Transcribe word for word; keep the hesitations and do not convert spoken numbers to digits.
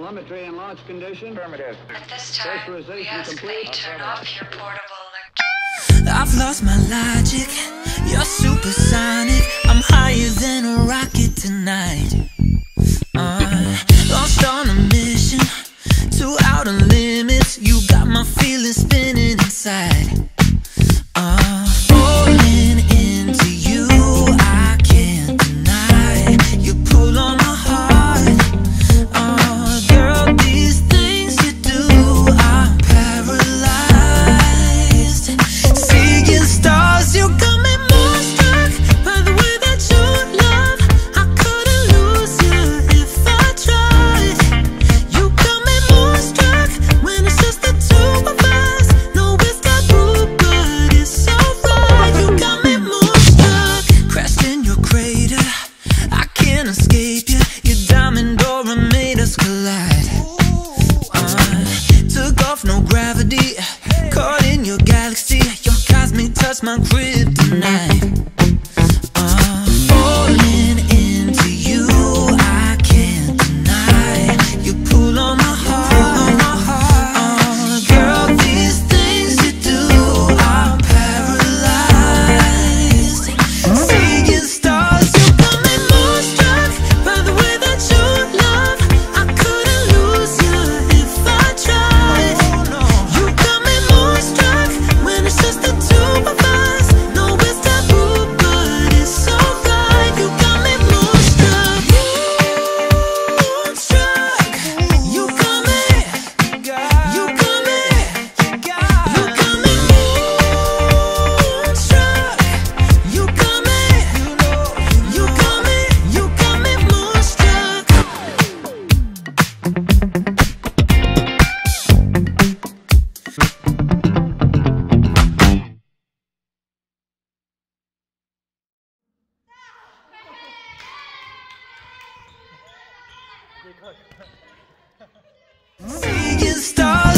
Telemetry and launch condition. Affirmative. At this time, we ask that you turn off your portable electronics. I've lost my logic, you're supersonic. I'm higher than a rocket tonight. uh, Lost on a mission to outer limits. You got my feelings spinning inside. uh, Falling into you, I can't deny. You pull on my heart. uh, Girl, these things you do, I'm paralyzed. Seeing stars, you got me moonstruck by the way that you love. I couldn't lose you if I tried. You got me moonstruck when it's just the two of us. No, it's taboo, but it's alright. You got me moonstruck. Crashed in your crater, I can't escape you. Your diamond aura made us collide. uh, Took off, no gravity, caught in your galaxy. Your cosmic touch, my kryptonite. uh, Falling into you, I can't deny. You pull on my heart. uh, Girl, these things you do, I'm paralyzed. Seeing stars, you got me moonstruck by the way that you love. I couldn't lose you if I tried. You got me moonstruck when it's just the two of us. No, it's taboo, but it's alright. You got me moonstruck. Moonstruck. You got me. You got me. You got me moonstruck. You got me. You got me. You got me moonstruck. Seeing stars.